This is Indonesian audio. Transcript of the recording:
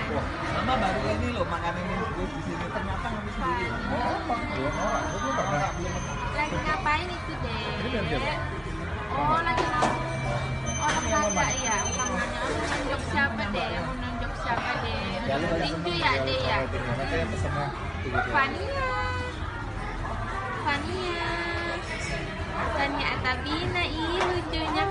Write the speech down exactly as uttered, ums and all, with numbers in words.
Wah, sama baru ini loh makanan yang gue di sini ternyata nggak sendiri. Oh, apa? Belum orang. Gue belum pernah. Lagi ngapain itu deh? Ini dari siapa? Oh, lagi mau orang kagak ya? Tangannya mau nunjuk siapa deh? Mau nunjuk siapa deh? Tinju ya deh ya? Nanti yang pesennya Fania, Fania, Fania Atabina, ih lucunya